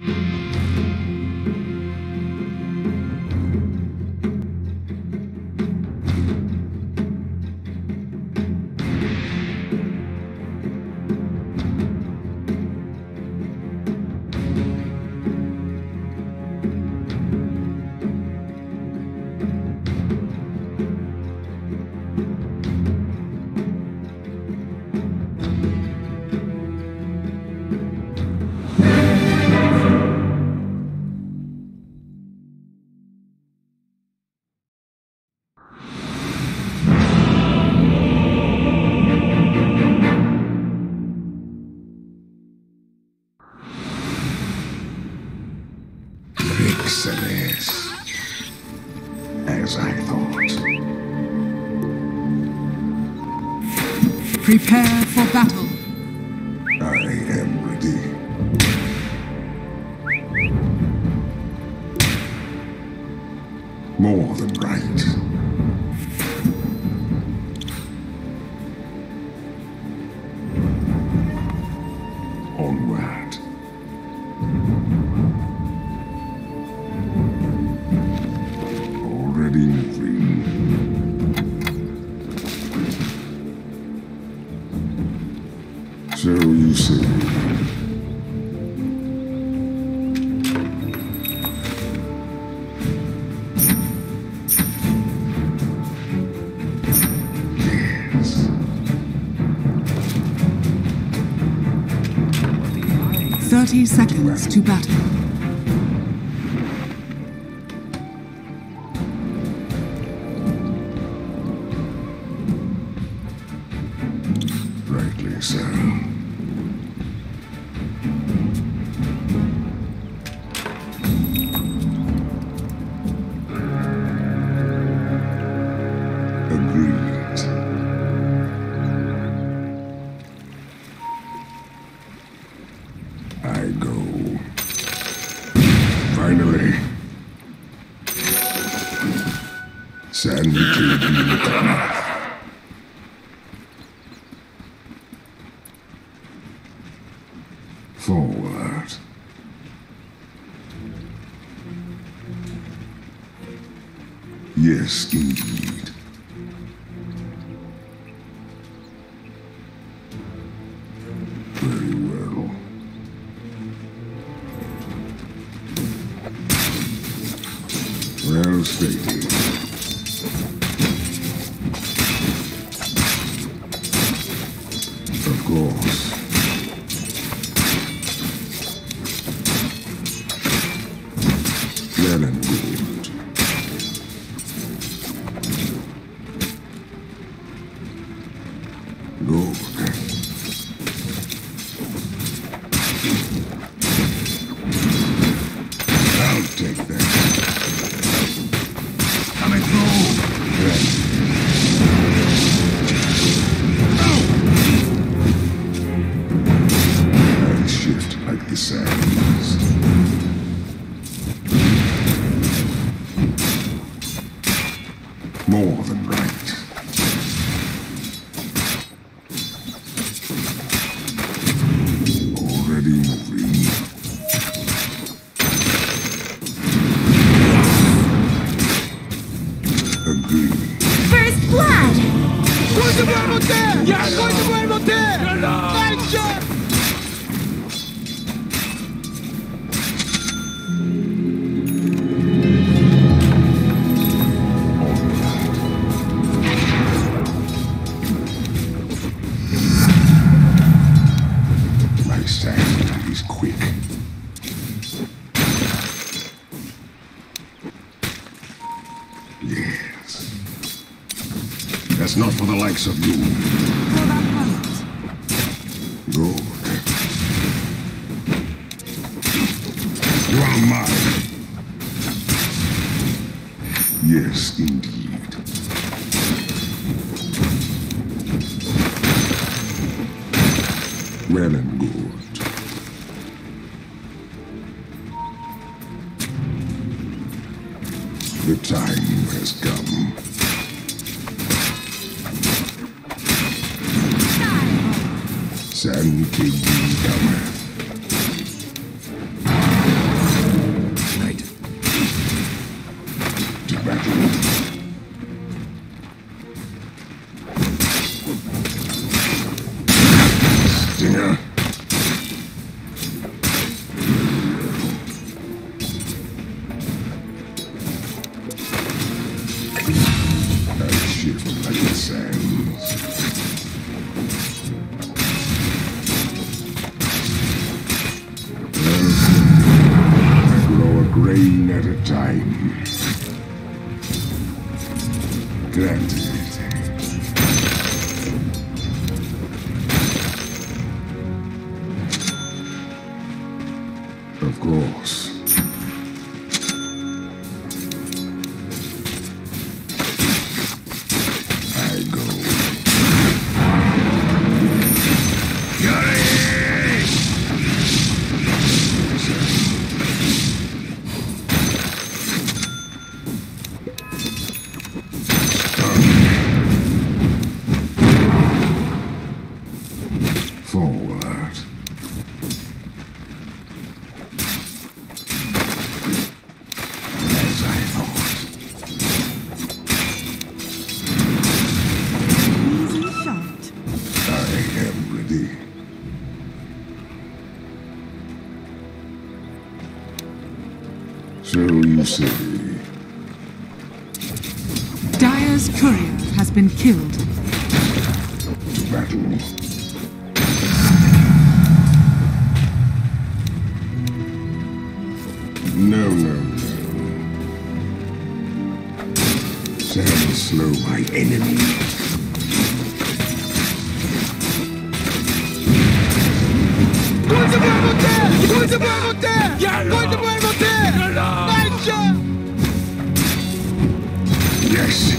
Excellence, as I thought. Prepare for battle. I am ready. More than right. Onward. Already moving. So you say. 30 seconds to battle. Rightly so. Agreed. I go. Finally. San Miguel. Forward. Yes, indeed. Very well. Well stated. Of course. Well and good. Good. I'll take that. Coming through. I shift like the sands. More than right. Already moving. Agreed. First blood! My sanity is quick. Yes. That's not for the likes of you. For that point. Good. You are mine. Yes, indeed. Well and good. The time has come. San Miguel cometh. like the sands. I grow a grain at a time. Granted. Of course. I go. Forward. As I thought. Easy shot. I am ready. So you say. Dire's courier has been killed. To battle. No, no, no. Sand slow my enemy. Yes.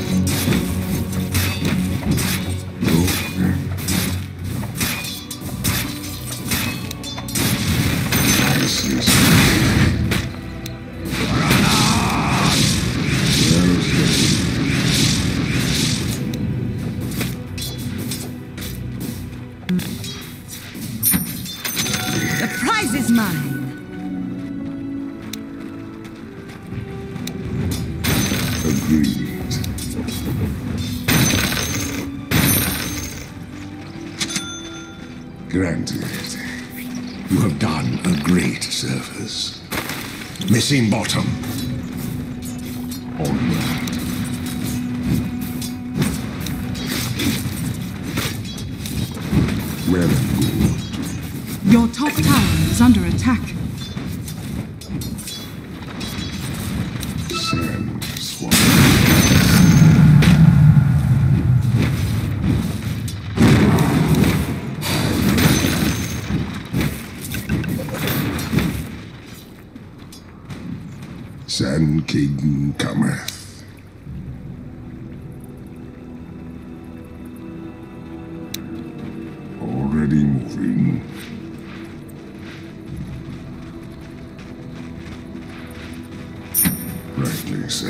The prize is mine. Agreed. Granted. You have done a great service. Missing bottom. Onward. Well and good. Your top tower is under attack. Sand swamp. Sand King cometh. Already moving. Rightly so.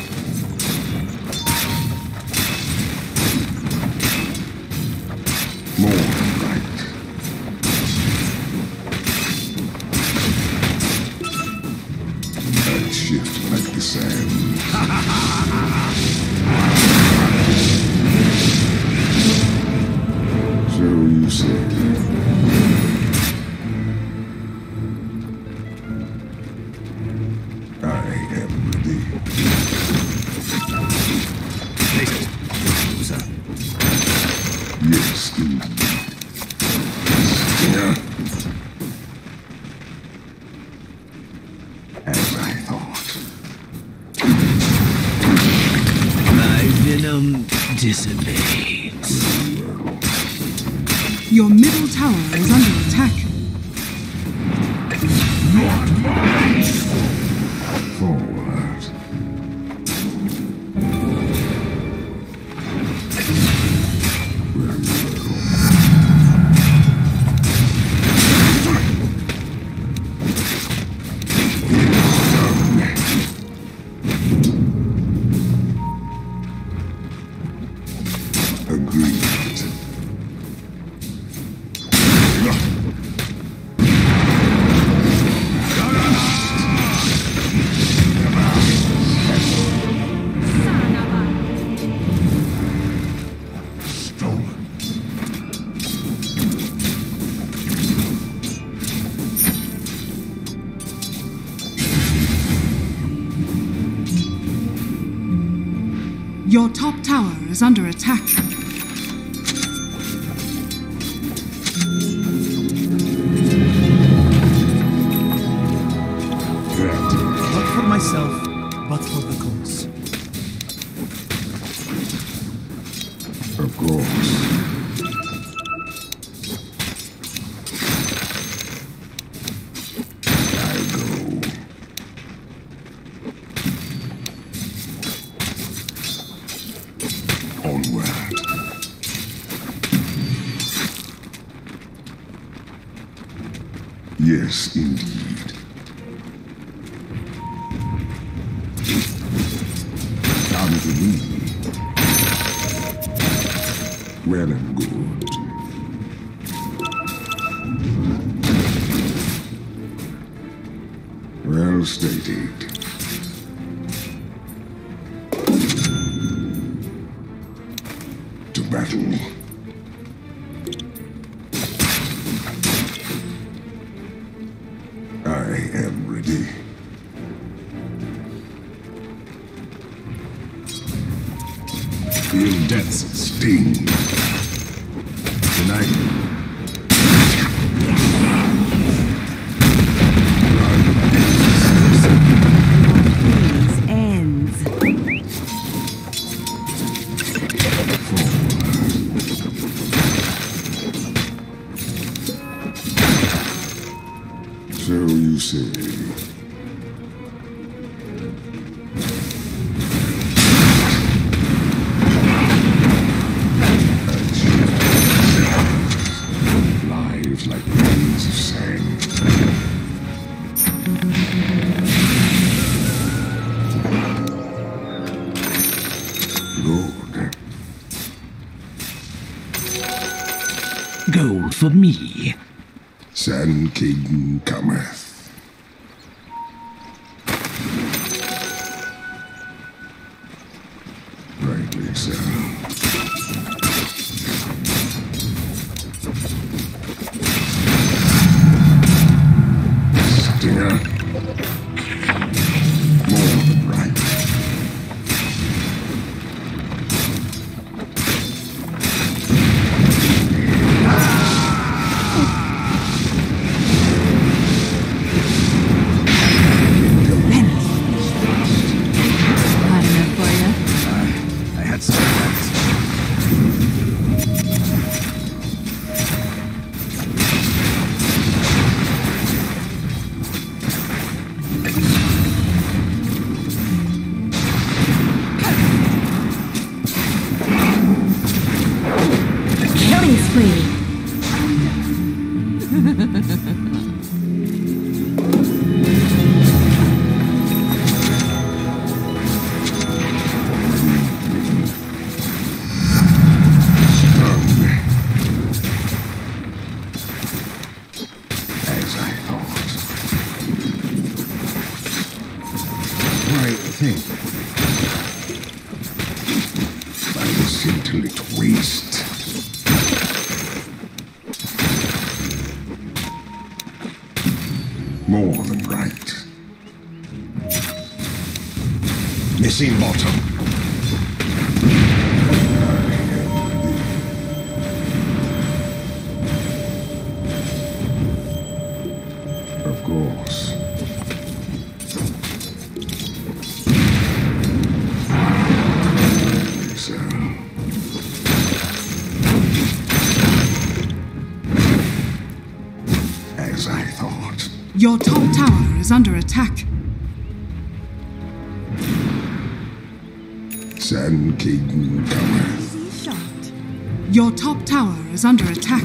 More than right. I shift like the sand. So you say. I am ready. Yes, indeed. Yeah. As I thought. My venom dissipates. Your middle tower is under attack. Forward. Agreed. Your top tower is under attack. Not for myself, but for the cause. Of course. Yes, indeed. Come to me. Well and good. Well stated. To battle. I am ready. Feel death's sting. Tonight. Ends. So you say. Lives like grains of sand. Good. Gold for me. Sand King cometh. Rightly so. Stinger. More than right. I had some plans. Killing spree. As I thought. Why, think. By the scintillate waste. More than right. Missing bottom. Of course. So. As I thought. Your top tower is under attack. Sand King cometh. Your top tower is under attack.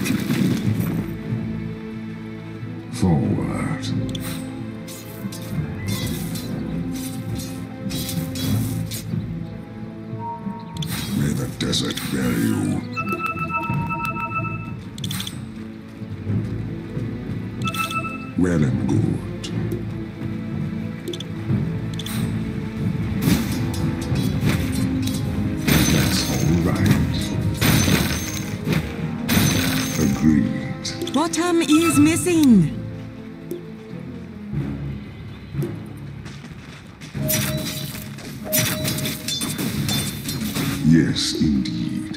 Forward. May the desert bear you. Well and good. That's all right. Agreed. Bottom is missing. Yes, indeed.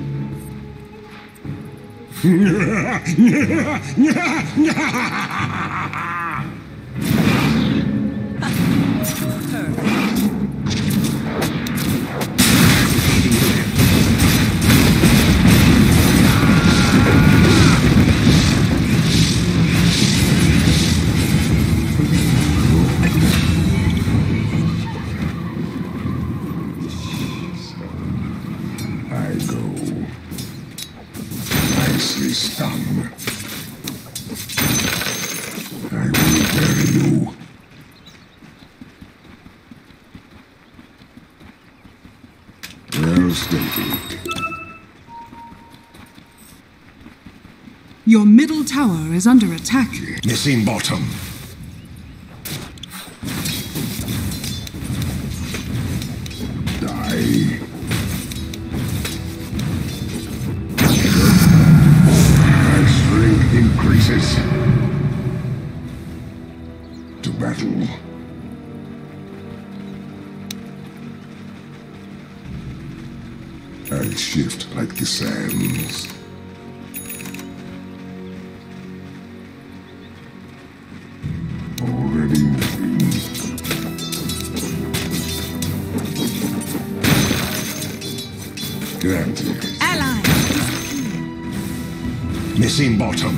I go. Nicely stung. I will bury you. Well stated. Your middle tower is under attack. Missing bottom. Die. My strength increases. To battle. I shift like the sands. Already moving. Granted. Ally! Missing bottom.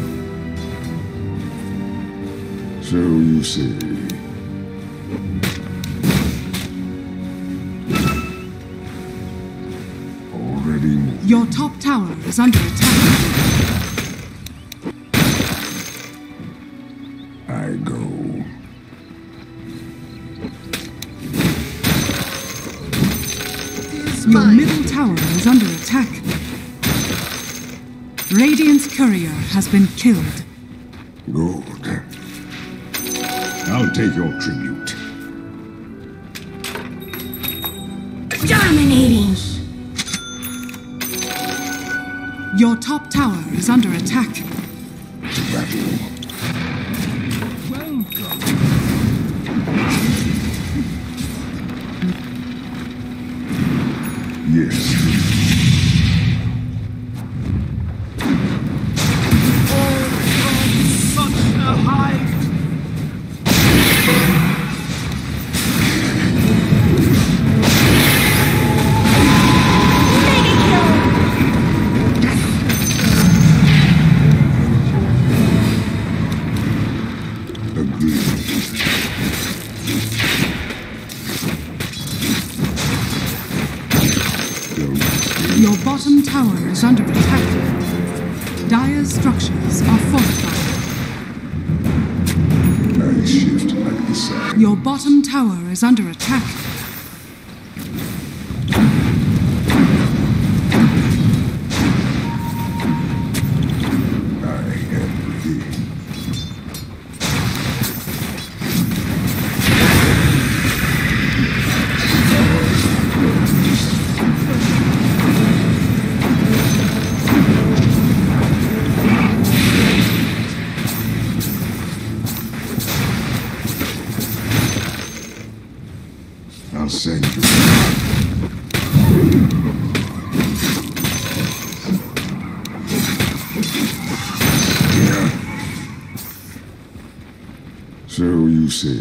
So you say. Already moving. Your top tower is under attack. I go. Your middle tower is under attack. Radiant's courier has been killed. Good. I'll take your tribute. Dominating! Your top tower is under attack. To battle. Yes. Such a high. Your bottom tower is under attack. Dire's structures are fortified. I shift like the sand. Your bottom tower is under attack. I am ready. I'll send you. Yeah. So you say.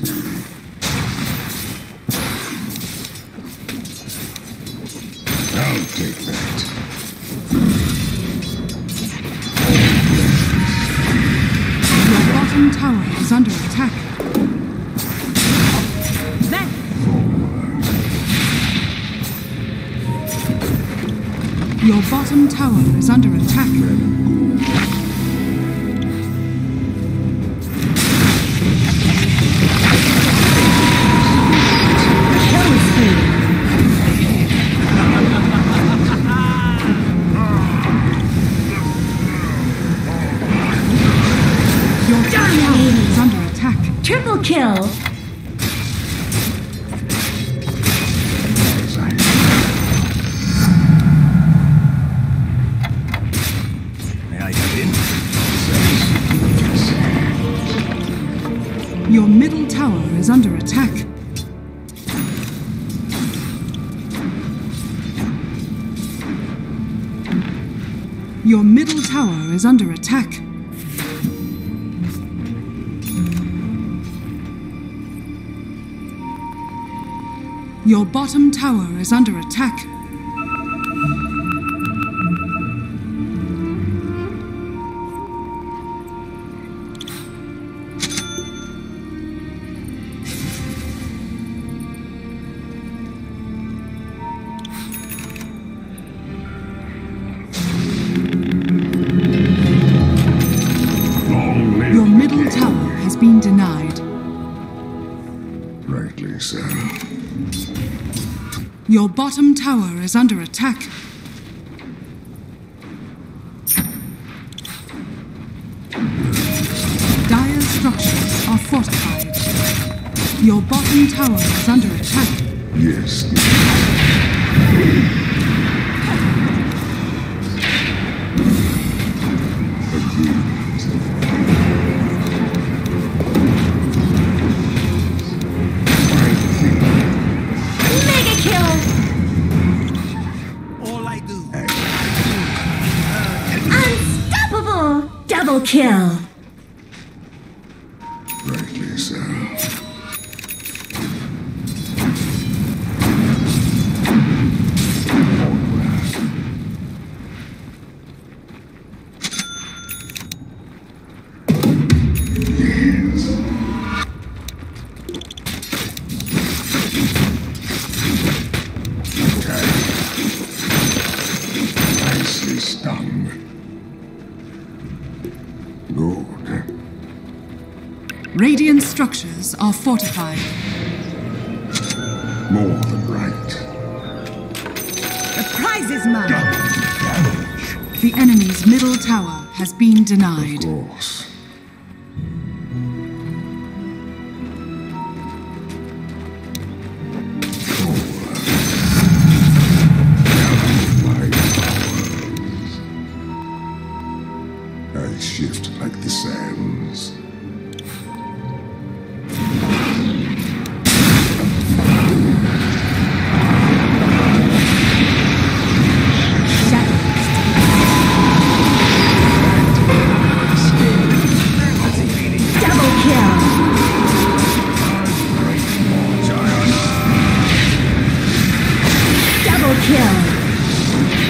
I'll take that. Your bottom tower is under attack. Your bottom tower is under attack. Your top tower is under attack. Triple kill! May I get in? Your middle tower is under attack. Your middle tower is under attack. Your bottom tower is under attack. Your middle tower has been denied. Rightly so. Your bottom tower is under attack. Dire's structures are fortified. Your bottom tower is under attack. Yes. Mega kill! All I do. Unstoppable! Double kill! Rightly so. Nicely stung. Good. Radiant structures are fortified. More than right. The prize is mine! Damage. The enemy's middle tower has been Of denied. course. I shift like the sands. Double kill! Double kill!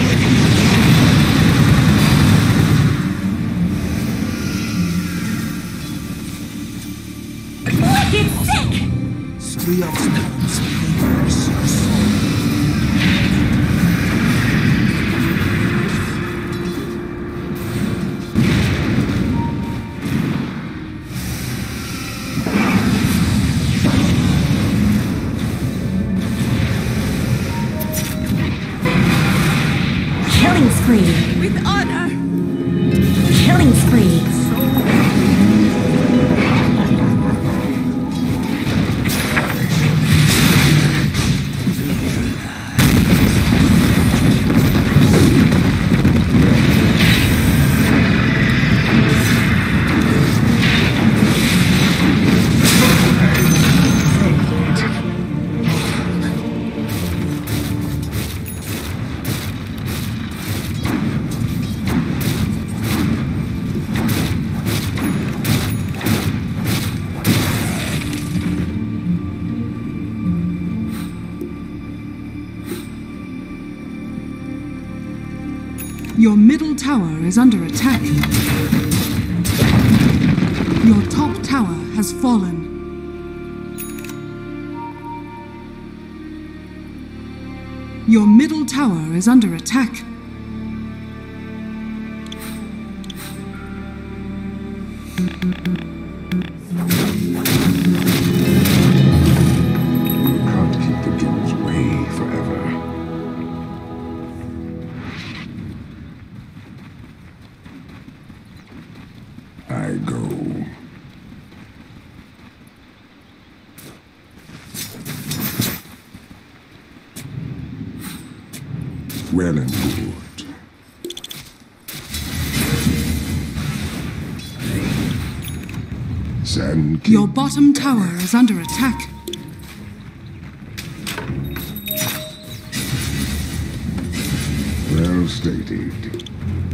Wicked sick! Three obstacles. Reverse your soul. Killing spree! With honor! Killing spree! Your middle tower is under attack. Your top tower has fallen. Your middle tower is under attack. Can't keep the dudes away forever. I go. Well and good. Sand Your bottom tower is under attack. well stated.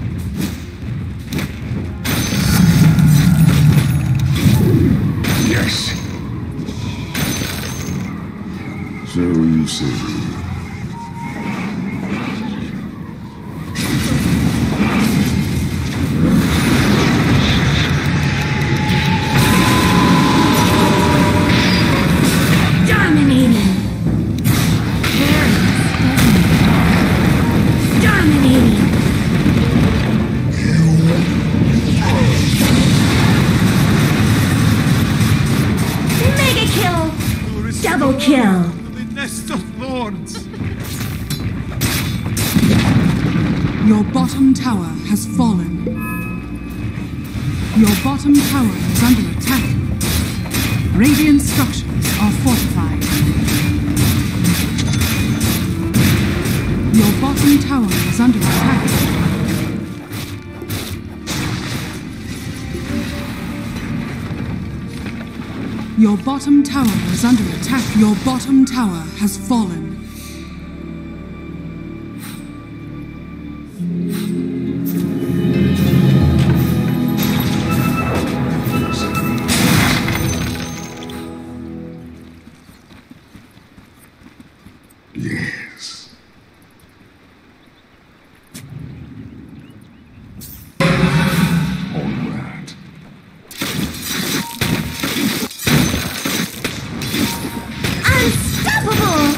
Yes. So you say. Double kill! The nest of lords! Your bottom tower has fallen. Your bottom tower is under attack. Radiant structures are fortified. Your bottom tower is under attack. Your bottom tower is under attack. Your bottom tower has fallen. Yes. Onward. Unstoppable!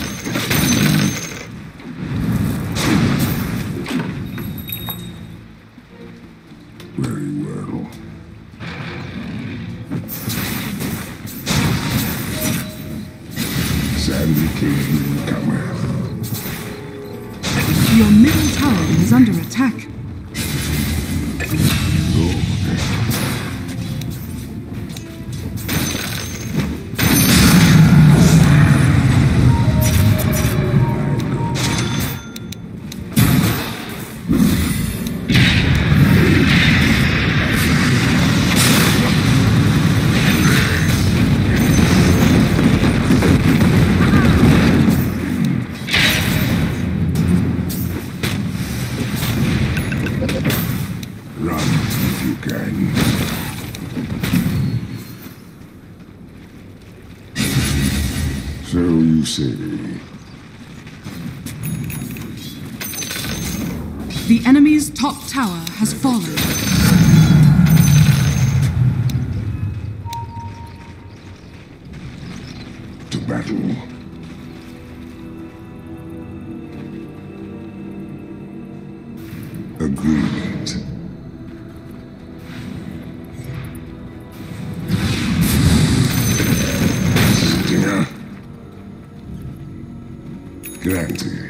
Very well. Sandy King cometh. Your middle tower is under attack. Run if you can. So you say. The enemy's top tower has fallen. To battle. Agreement. Stinger. Granted.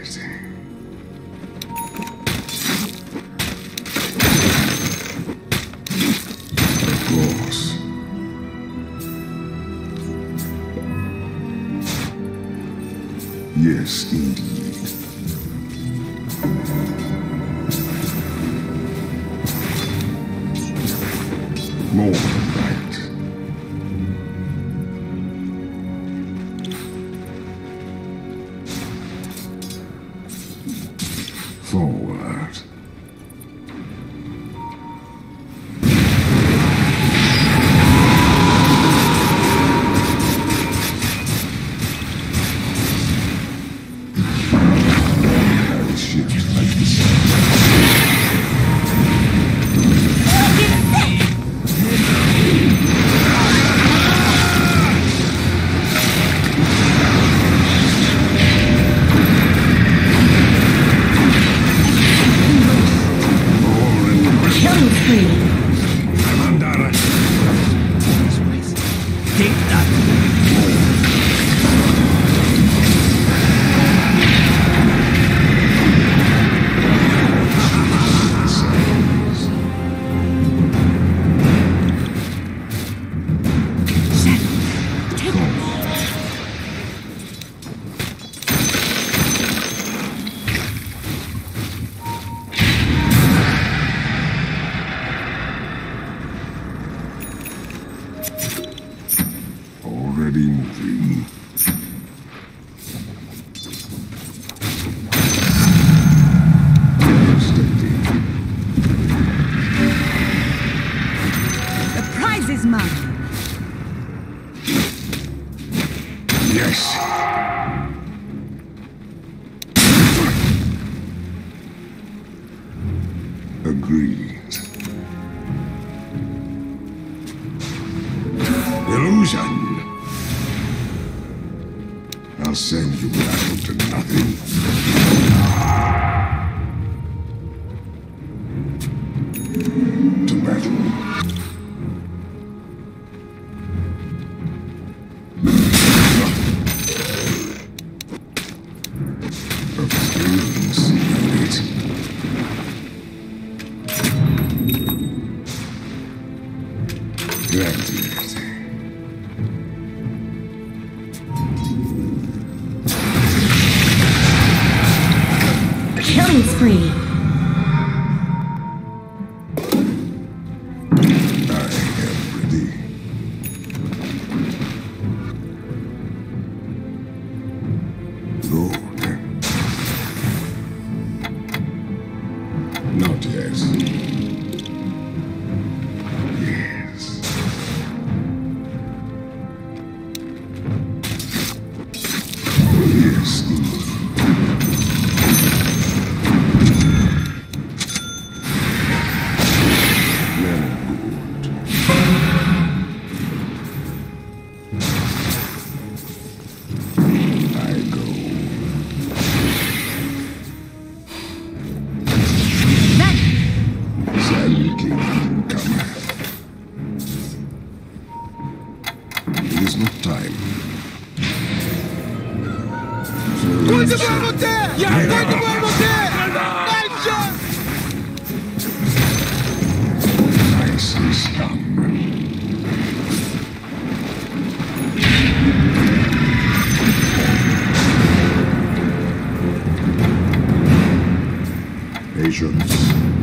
Of course. Yes, indeed. More than right. Forward. I'll shift like the sun. Killing spree! Mandara. Take that! Already moving. Devastating. The prize is mine! Yes. Agreed. Illusion. I'll send you down to nothing. To battle. Killing spree. Not yet. Yes. Yes. There's no time. Nicely stung. Patience.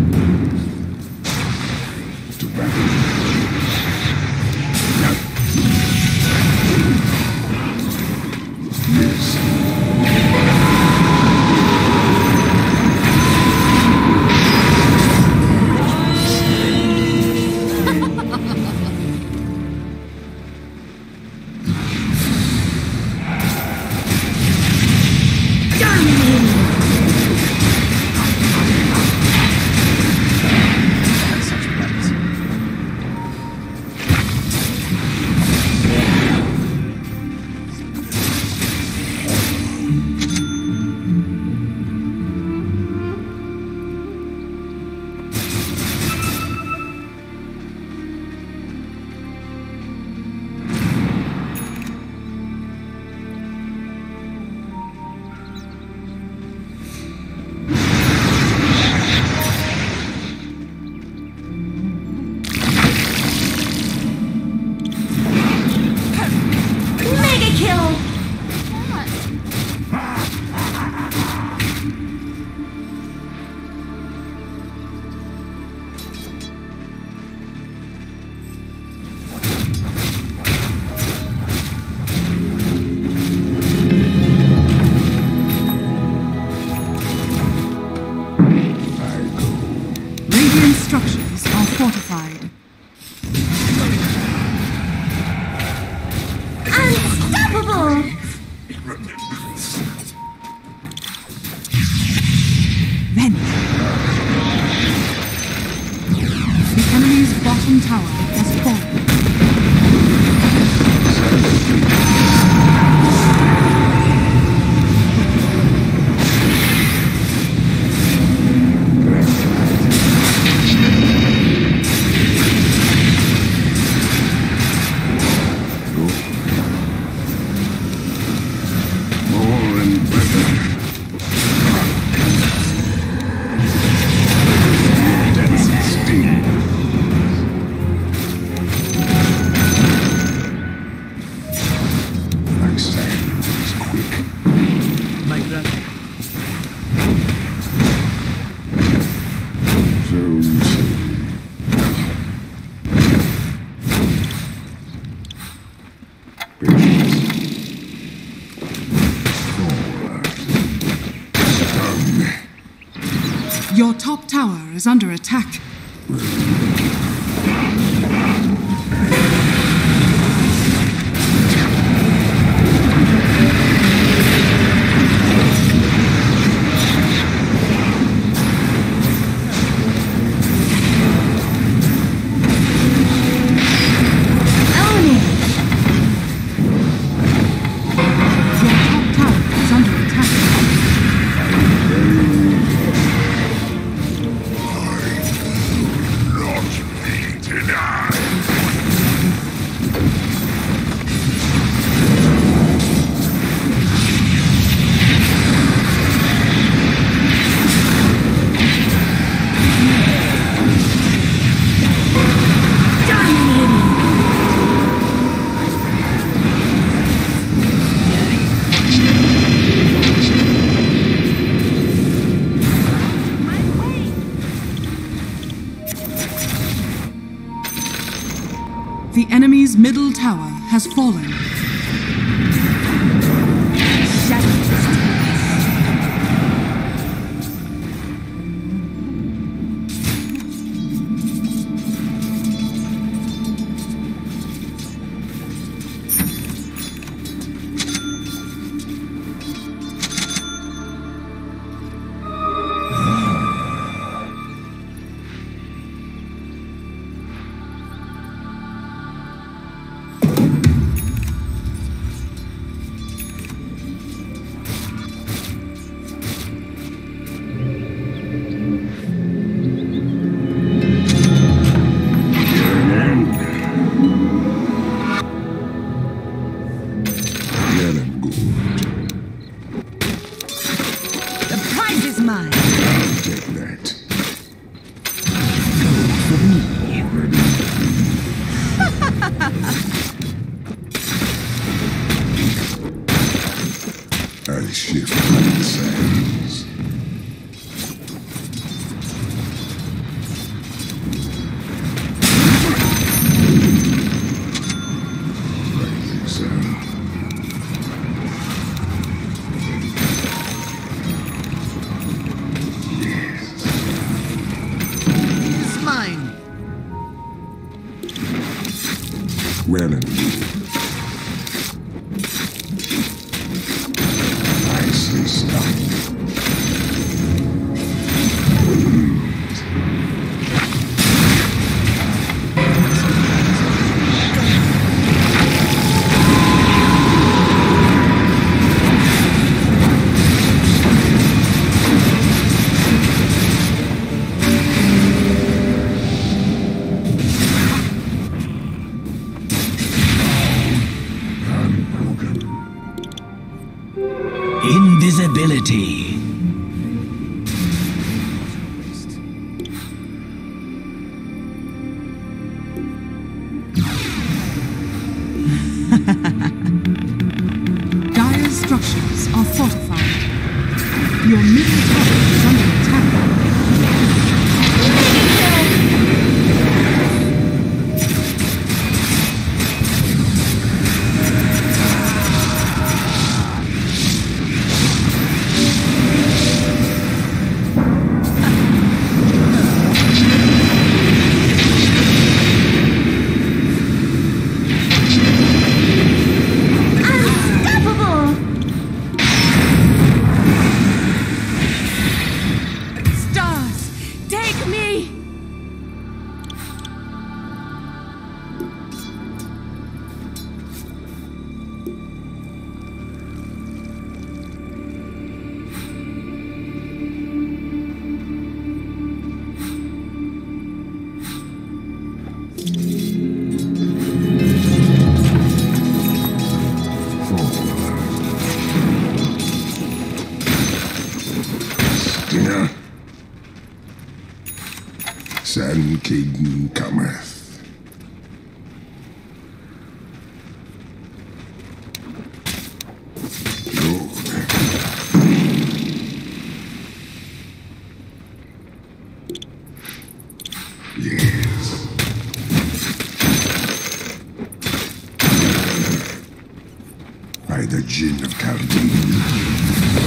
To battle. Structures are fortified. Unstoppable! Vent. The enemy's bottom tower has fallen. Your top tower is under attack. Dire's middle tower has fallen. I'll shift my sands. Like so. Yes. It's mine. Well and good. Nicely stuffed. Invisibility. Dire's structures are fortified. Your middle tower is under attack. Sand King cometh. Yes. By the Jinn of Khaldun.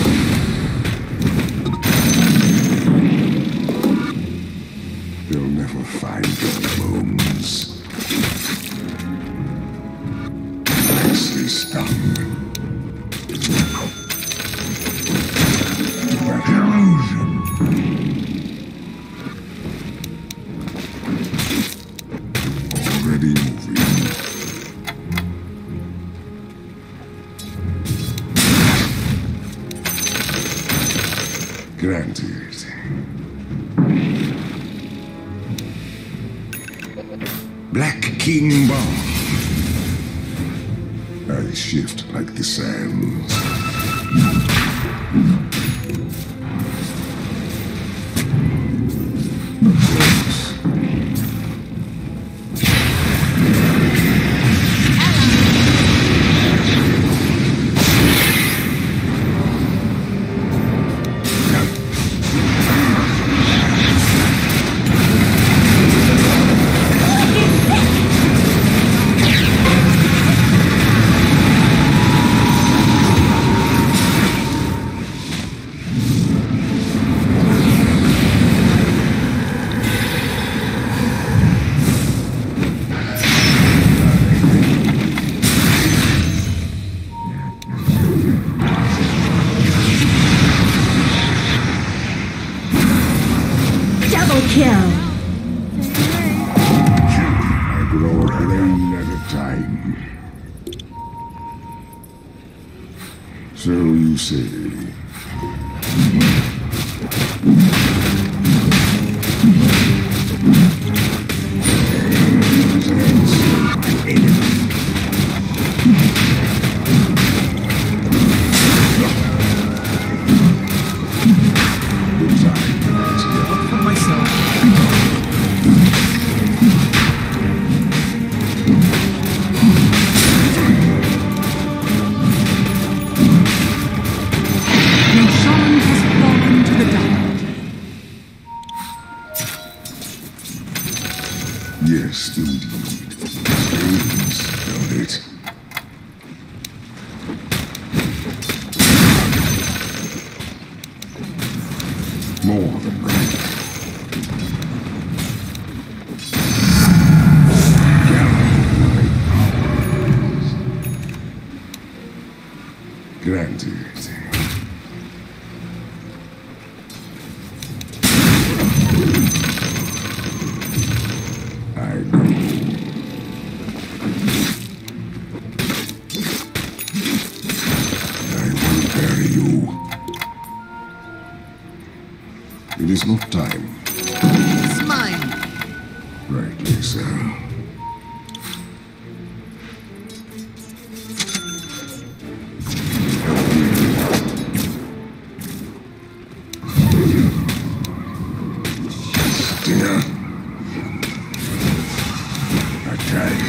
They'll never find your bones. Nicely stung. That illusion. Already moving. Granted. Black King Bar. I shift like the sands. So you say. For myself. Your shaman has fallen to the dark. Yes, indeed. Strange, don't it? More than right. Granted. I know. I will bury you. It is not time. It's mine. Rightly so. Stinger. Attack.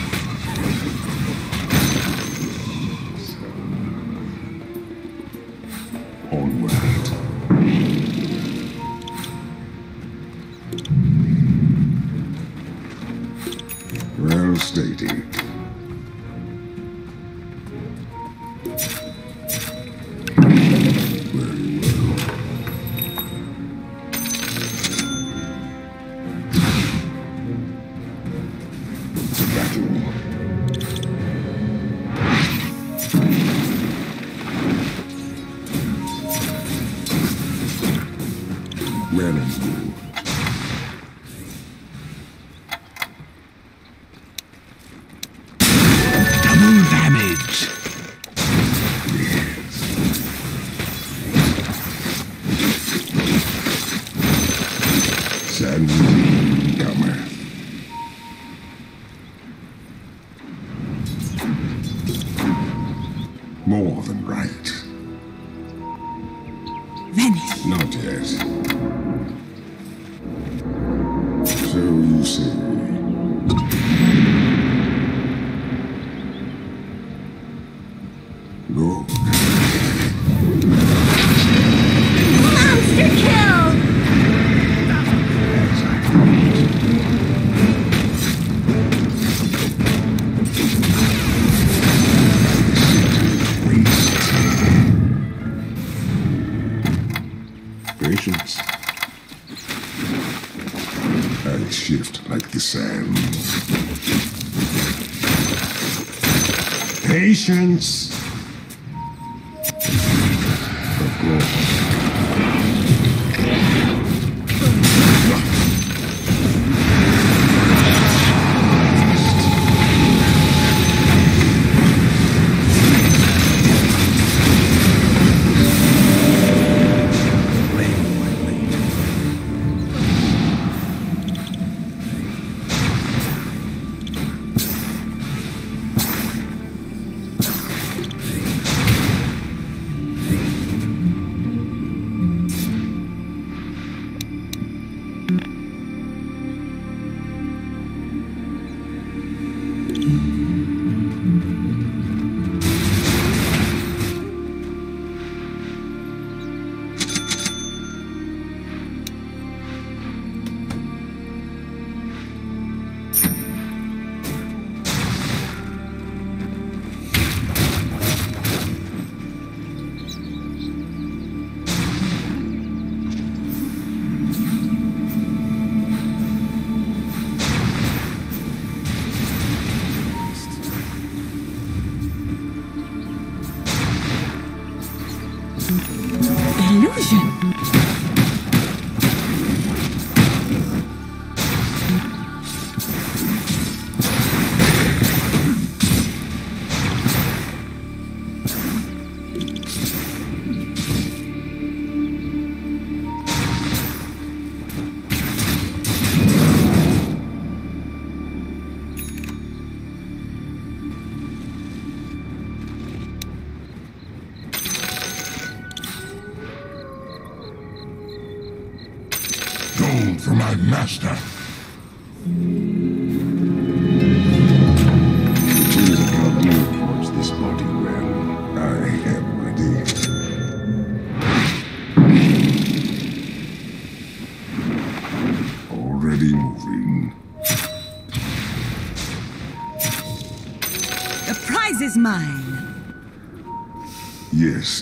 Onward. Well stated. Very well. Battle. Well and good. Double damage. Sand comer. More than right. Venice. Not yet. So you say. Go. Monster kill! Patience. I shift like the sand. Patience. Of course. Illusion. come for my master. Please help me towards this body well. I am ready. Already moving. The prize is mine. Yes.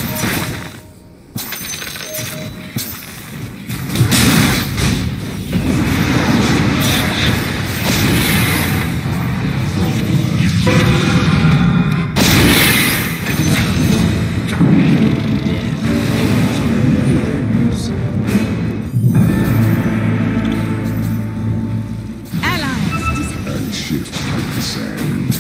And shift like the sands.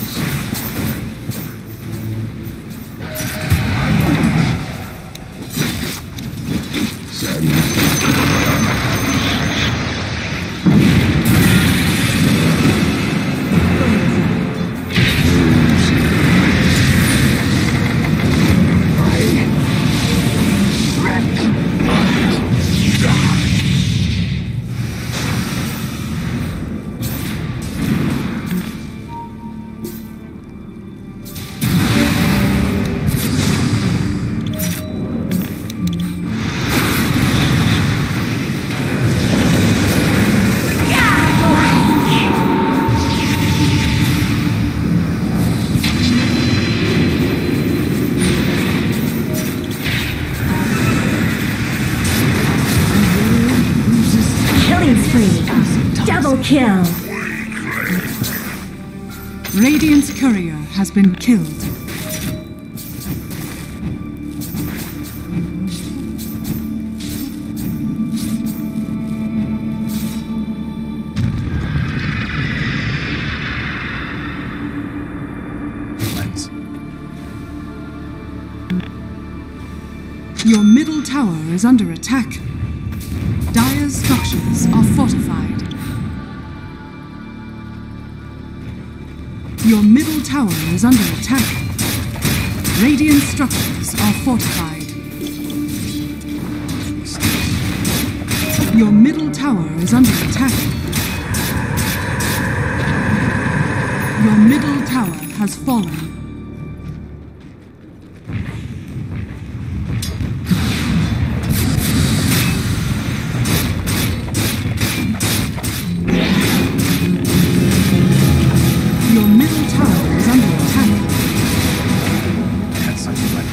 Double kill. Radiant's courier has been killed. Your middle tower is under attack. Dire's structures are fortified. Your middle tower is under attack. Radiant structures are fortified. Your middle tower is under attack. Your middle tower has fallen. Your middle tower is under attack. That's something like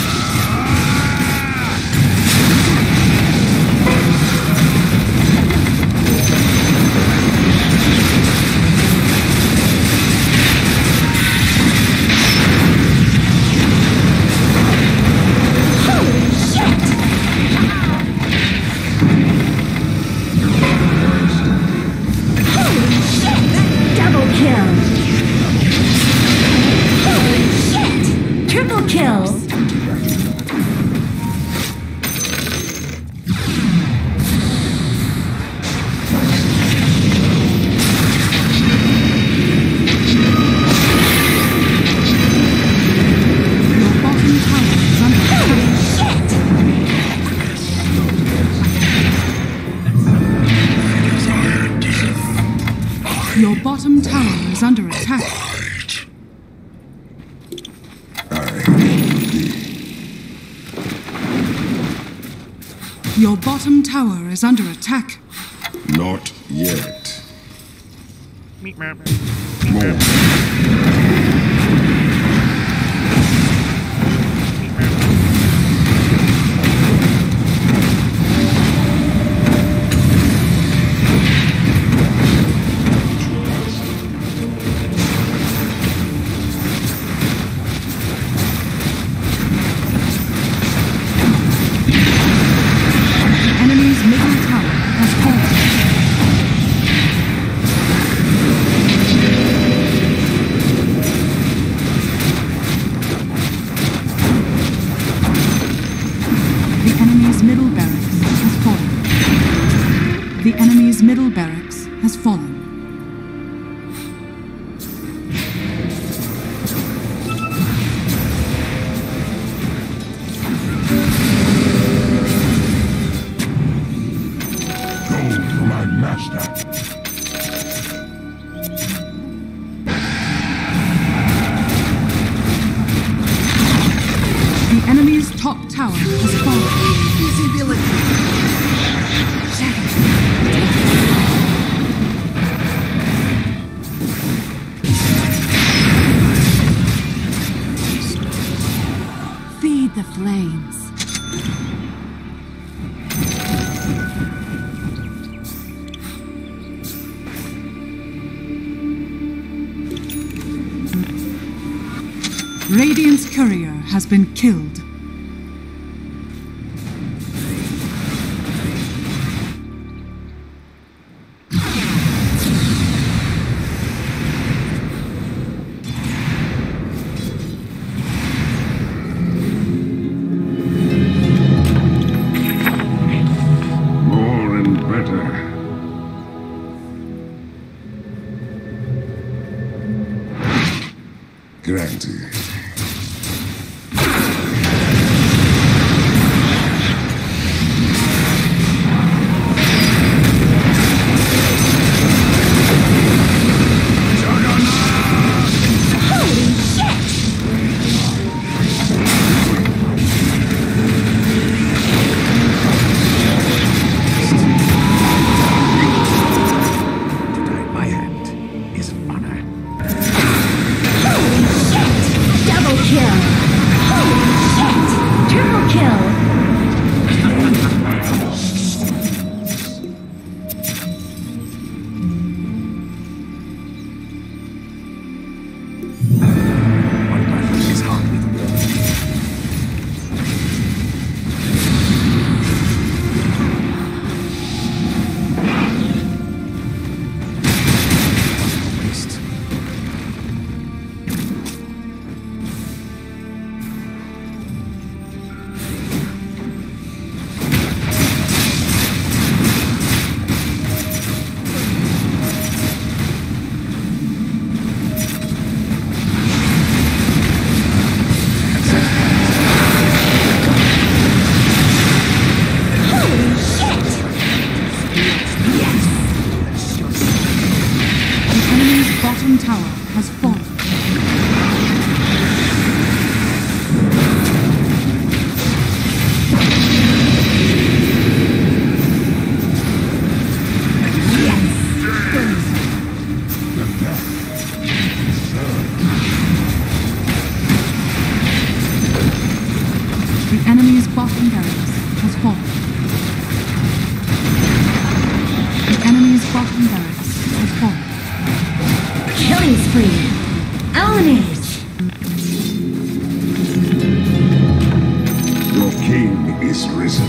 Your bottom tower is under attack. Your bottom tower is under attack. Not yet. More. Enemy's middle tower has fallen. The enemy's middle barracks has fallen. The enemy's middle barracks has fallen. Gold top tower has fallen. Visibility. Feed the flames. Radiant's courier has been killed. More and better. Granted. My hand is honor. Double kill! Holy shit! Triple kill! My battle is hard with waste. Holy shit! The enemy's bottom tower has fallen. The enemy's bottom barracks has fallen. The enemy's bottom barracks has fallen. Killing spree! Eliminate! Your king is risen.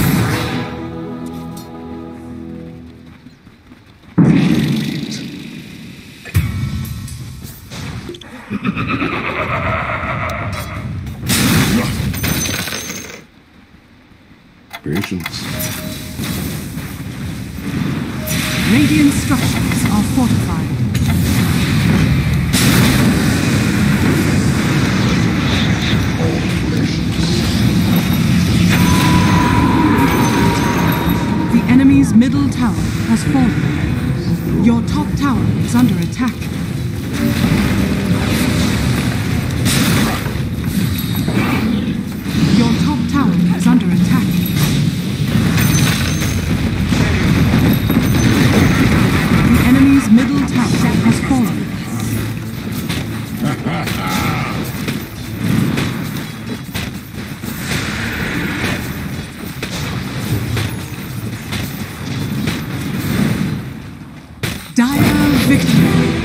Patience. Radiant structures are fortified. The enemy's middle tower has fallen. Your top tower is under attack. Your top tower is under attack. The enemy's middle tower has fallen. Dire victory.